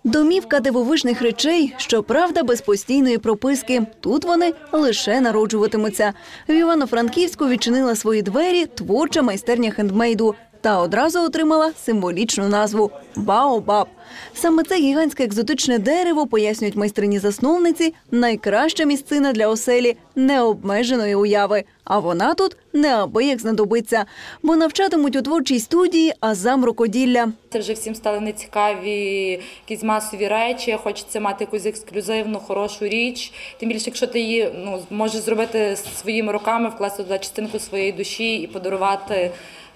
Домівка дивовижних речей, щоправда, без постійної прописки. Тут вони лише народжуватимуться. В Івано-Франківську відчинила свої двері творча майстерня хендмейду та одразу отримала символічну назву – Баобаб. Саме це гігантське екзотичне дерево, пояснюють майстрині-засновниці, найкраща місцина для оселі необмеженої уяви. А вона тут неабияк знадобиться, бо навчатимуть у творчій студії азам рукоділля. Це вже всім стали нецікаві якісь масові речі, хочеться мати якусь ексклюзивну, хорошу річ. Тим більше, якщо ти її можеш зробити своїми руками, вкласти туди частинку своєї душі і подарувати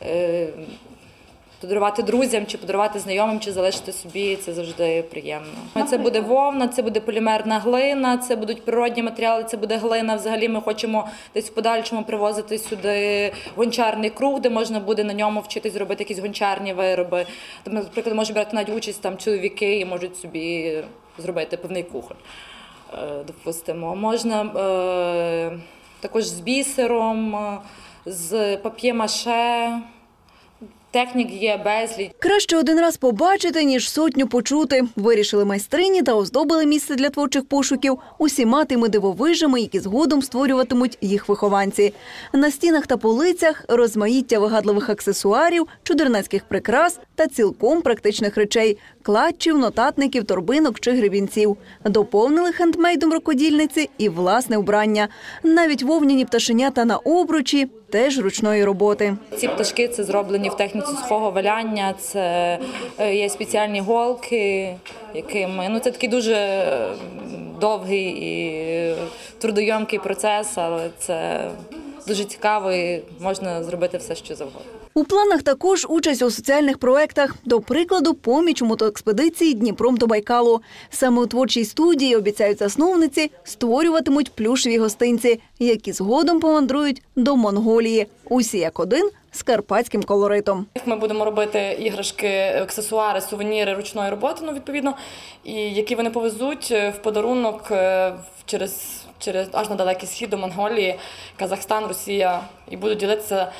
друзям, чи подарувати знайомим, чи залишити собі, це завжди приємно. Це буде вовна, це буде полімерна глина, це будуть природні матеріали, це буде глина. Взагалі ми хочемо десь в подальшому привозити сюди гончарний круг, де можна буде на ньому вчитись робити якісь гончарні вироби. Наприклад, можуть брати навіть участь чоловіки і можуть собі зробити певний кухоль, допустимо. Можна також з бісером, з пап'є-маше. Технік є безліч. Краще один раз побачити, ніж сотню почути. Вирішили майстрині та оздобили місце для творчих пошуків усіма тими дивовижами, які згодом створюватимуть їх вихованці. На стінах та полицях розмаїття вигадливих аксесуарів, чудернацьких прикрас та цілком практичних речей – клатчів, нотатників, торбинок чи гребінців. Доповнили хендмейдом рукодільниці і власне вбрання. Навіть вовняні пташенята на обручі – теж ручної роботи. Ці пташки – це зроблені в техніці сухого валяння, це є спеціальні голки, якими, це такий дуже довгий і трудойомкий процес, але це дуже цікаво і можна зробити все, що завгодно. У планах також участь у соціальних проєктах. До прикладу, поміч у мотоекспедиції Дніпром до Байкалу. Саме у творчій студії, обіцяють засновниці, створюватимуть плюшеві гостинці, які згодом помандрують до Монголії. Усі як один з карпатським колоритом. Ми будемо робити іграшки, аксесуари, сувеніри ручної роботи, відповідно, і які вони повезуть в подарунок через аж на далекий схід до Монголії, Казахстан, Росія, і будуть ділитися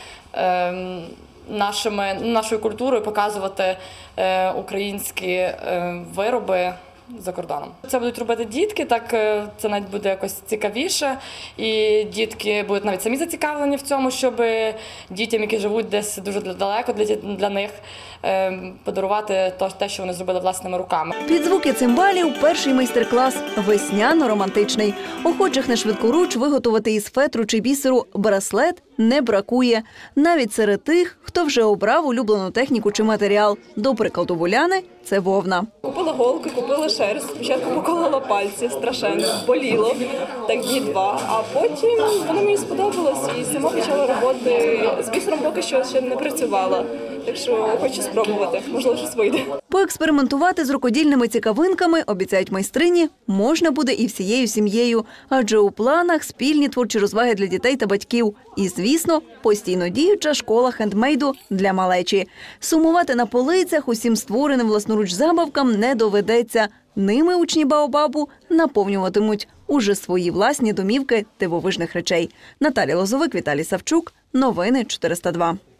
нашою культурою, показувати українські вироби за кордоном. Це будуть робити дітки, так це навіть буде якось цікавіше, і дітки будуть навіть самі зацікавлені в цьому, щоб дітям, які живуть десь дуже далеко для них, подарувати те, що вони зробили власними руками. Під звуки цимбалів перший майстер-клас весняно-романтичний. Охочих на швидкоруч виготовити із фетру чи бісеру браслет не бракує. Навіть серед тих, хто вже обрав улюблену техніку чи матеріал. До прикладу, Уляни – це вовна. Купила голки, купила шерсть. Спочатку поколола пальці, страшенно, боліло, так дні 2. А потім воно мені сподобалось і сама почала роботи. З бісером поки що ще не працювала. Так що хочу спробувати, можливо, щось вийде. Поекспериментувати з рукодільними цікавинками, обіцяють майстрині, можна буде і всією сім'єю. Адже у планах спільні творчі розваги для дітей та батьків. І, звісно, постійно діюча школа хендмейду для малечі. Сумувати на полицях усім створеним власноруч забавкам не доведеться. Ними учні Баобабу наповнюватимуть уже свої власні домівки дивовижних речей. Наталія Лозовик, Віталій Савчук. Новини 402.